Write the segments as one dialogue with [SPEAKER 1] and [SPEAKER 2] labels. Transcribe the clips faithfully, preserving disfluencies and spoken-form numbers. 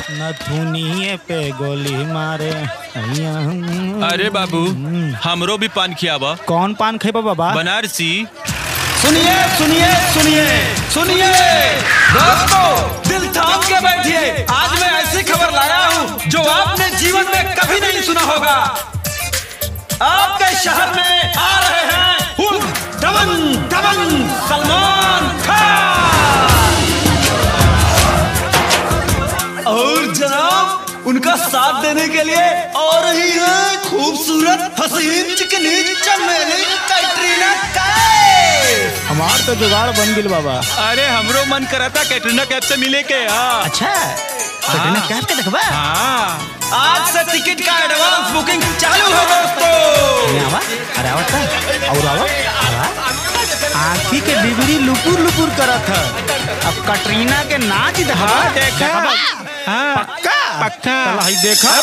[SPEAKER 1] नथुनिए पे गोली मारे।
[SPEAKER 2] अरे बाबू हमरो भी पान खियावा।
[SPEAKER 1] कौन पान खेबा बाबा?
[SPEAKER 2] बनारसी।
[SPEAKER 3] सुनिए सुनिए सुनिए सुनिए दोस्तों, दिल थाम के बैठिए। आज मैं ऐसी खबर लाया हूँ जो आपने जीवन में कभी नहीं सुना होगा। आपके शहर में आ रहे हैं दमन दमन सलमान खान और जनाब उनका साथ देने के लिए और रही है खूबसूरत हसीन चिकनी चमेली कैटरीना कैफ।
[SPEAKER 1] हमार तो जुगाड़ बन गिल बाबा।
[SPEAKER 2] अरे हमरो मन करा था कैटरीना कैफ से मिले के।
[SPEAKER 3] अच्छा कैटरीना कैफ के देखबा?
[SPEAKER 2] हाँ
[SPEAKER 3] आज से टिकट का एडवांस बुकिंग चालू है दोस्तों।
[SPEAKER 1] अरे आवत और आवा आँखी के डिबरी लुपुर लुपुर करत है। अब कैटरीना के नाच देखा।
[SPEAKER 2] देखा
[SPEAKER 1] पक्का
[SPEAKER 2] पक्का
[SPEAKER 1] चला ही देखा।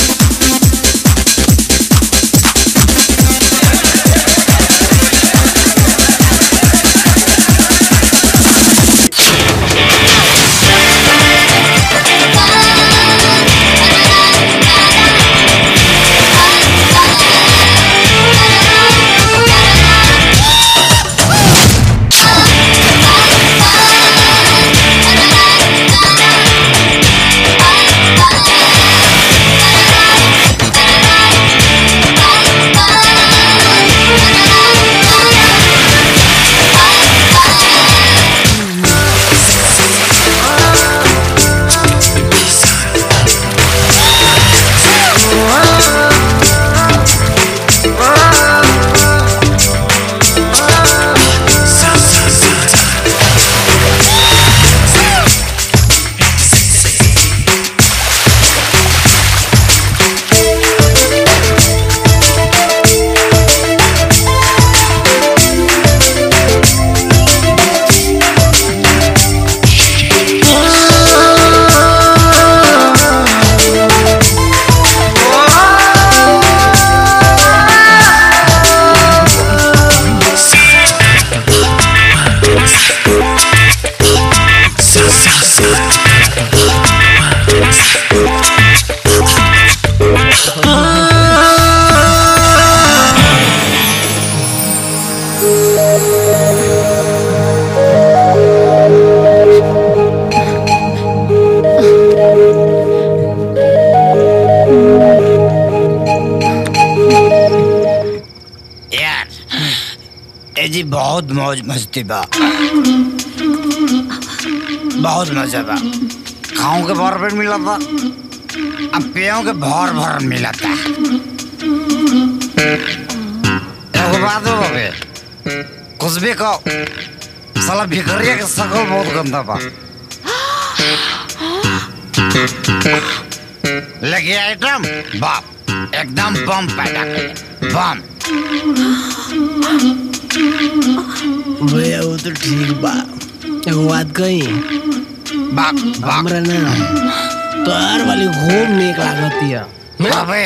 [SPEAKER 3] जी बहुत मौज मस्ती बा, बहुत मजा बा। खाऊं के भर पेट मिला था, अब पियों के भर भर मिला था। एगो बात हो बे, कुछ भी कहो, साला भिखरिया के शकल बहुत गंदा बा। लेकिन आइटम बाप एकदम बम पैदा करे, बम।
[SPEAKER 4] भैया वो तो ठीक बा, एगो बात कही
[SPEAKER 3] बाप
[SPEAKER 4] हमरा ना तोहार वाली खूब नीक लागती है।
[SPEAKER 3] अबे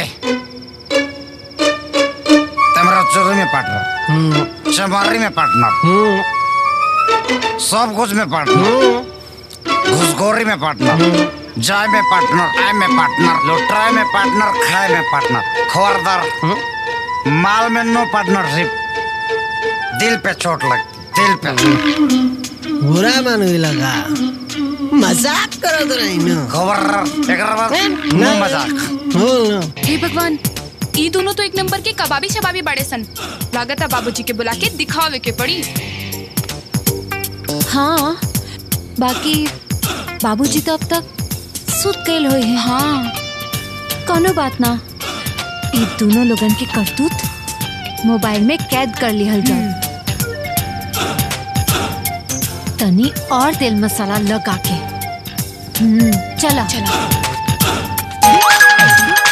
[SPEAKER 3] तमरा चोरी में पार्टनर, चमारी में पार्टनर, सब कुछ में पार्टनर, घुसखोरी में पार्टनर, जाय में पार्टनर, आय में पार्टनर, लुटाए में पार्टनर, खाए में पार्टनर, खबरदार माल में नो पार्टनरशिप। दिल पे चोट लगती, दिल पे।
[SPEAKER 4] बुरा मन लगा, मजाक करो तो नहीं ना।
[SPEAKER 3] खबर एक बार नो मजाक।
[SPEAKER 5] हे भगवान, ये दोनों तो एक नंबर के कबाबी शबाबी बड़े सन। लागत है बाबूजी के बुला के दिखावे के पड़ी।
[SPEAKER 6] हाँ, बाकी बाबूजी तो अब तक सुत गए हुए हैं।
[SPEAKER 5] हाँ,
[SPEAKER 6] कोनो बात ना, ये दोनों लोगन के करतूत मोबाइल में कैद कर लिहल जाए। तनी और तेल मसाला लगा के। हम्म, चला
[SPEAKER 5] चला।